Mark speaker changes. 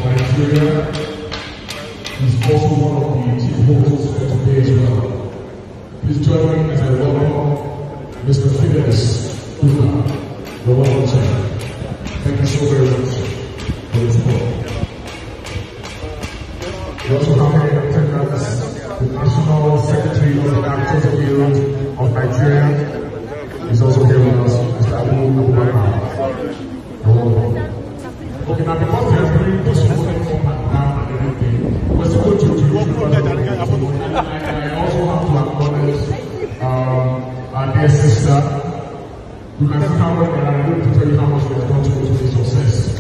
Speaker 1: Nigeria. He's also one of the chief hosts for today as well. Please join me as I welcome Mr. Fidelis Duka, the welcome sir. Thank you so very much for your support. We also have in attendance the National Secretary of the Actors Guild of Nigeria. He's also here with us, Mr. Abu Abubakar. Okay, now because we are doing this morning for my and everything, we're supposed to do I also have to acknowledge our dear sister. You can see how much I'm going to tell you how much we have done to this success.